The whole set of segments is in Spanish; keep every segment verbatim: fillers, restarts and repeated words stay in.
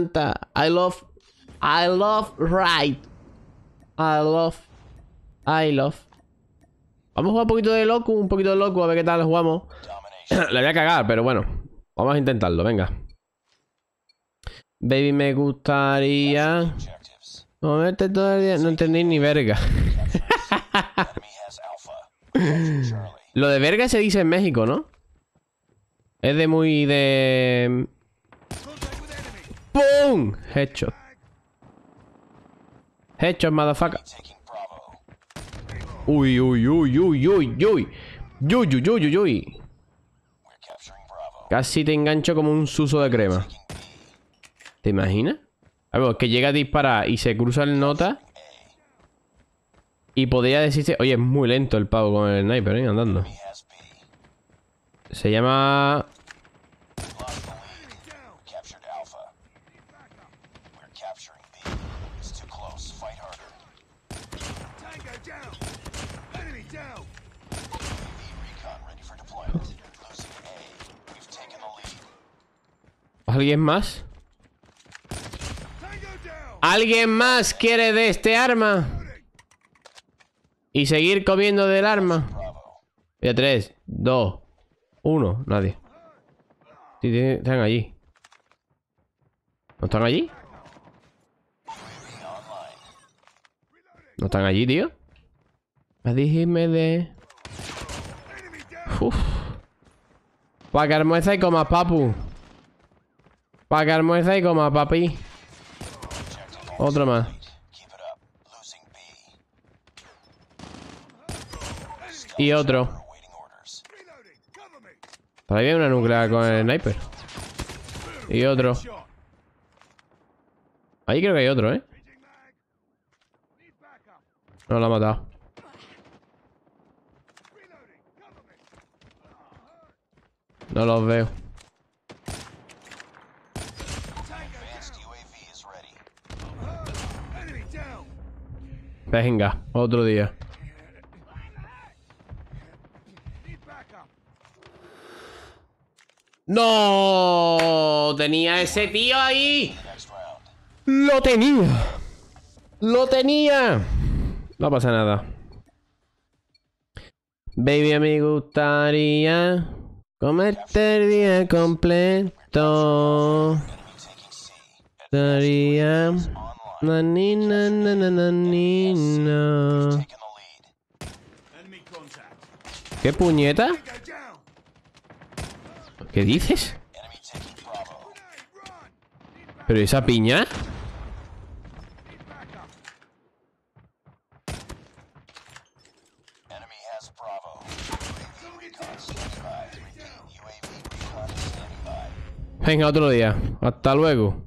I love, I love right. I love, I love. Vamos a jugar un poquito de loco, un poquito de loco, a ver qué tal jugamos. Le voy a cagar, pero bueno. Vamos a intentarlo, venga. Baby, me gustaría moverte todo el día. No entendí ni verga. Lo de verga se dice en México, ¿no? Es de muy de... ¡Pum! Headshot. Headshot, motherfucker. Uy, uy, uy, uy, uy, uy. Uy, uy, uy, uy, uy. Casi te engancho como un suso de crema. ¿Te imaginas? A ver, que llega a disparar y se cruza el nota. Y podría decirse... Oye, es muy lento el pavo con el sniper, ¿eh? Andando. Se llama... ¿Alguien más? ¿Alguien más quiere de este arma? Y seguir comiendo del arma. Ya, tres, dos, uno, nadie. Sí, están allí. ¿No están allí? ¿No están allí, tío? A dijime de... Uf. Para que almuerza y coma, papu. Para que almuerza y coma, papi. Otro más. Y otro. Por ahí hay una nuclear con el sniper. Y otro. Ahí creo que hay otro, ¿eh? No lo ha matado. No los veo. Venga, otro día. ¡No! Tenía ese tío ahí. ¡Lo tenía! ¡Lo tenía! No pasa nada. Baby, me gustaría comerte el día completo. Daría... Na, ni, na, na, na, na, ni, na. ¿Qué puñeta? ¿Qué dices? ¿Pero esa piña? Venga, otro día. Hasta luego.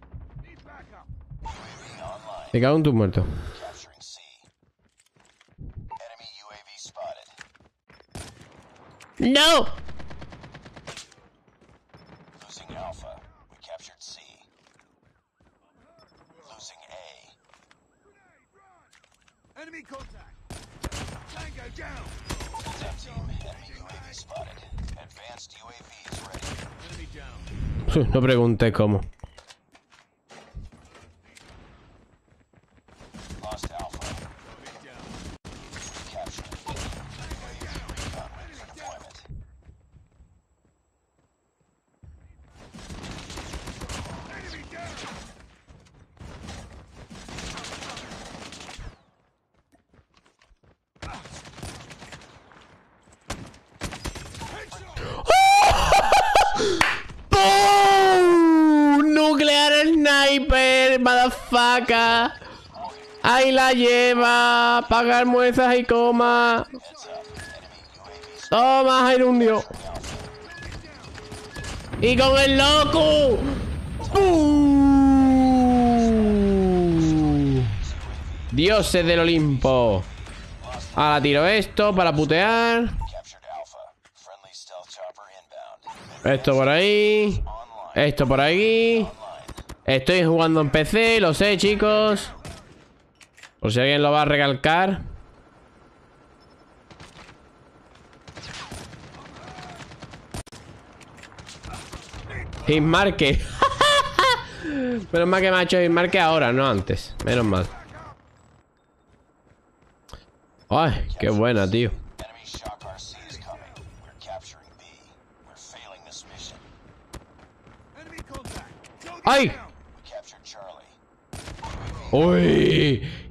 Me cago en tus muertos. ¡No! No pregunté cómo. Sniper, motherfucker. Ahí la lleva. Paga almuerzas y coma. Toma, Jairundio. Y con el loco. Uh. Dioses del Olimpo. Ahora tiro esto para putear. Esto por ahí. Esto por aquí. Estoy jugando en P C, lo sé, chicos. Por si alguien lo va a recalcar. Hitmarker. Menos mal que me ha hecho marque ahora, no antes. Menos mal. Ay, qué buena, tío. ¡Ay! ¡Uy!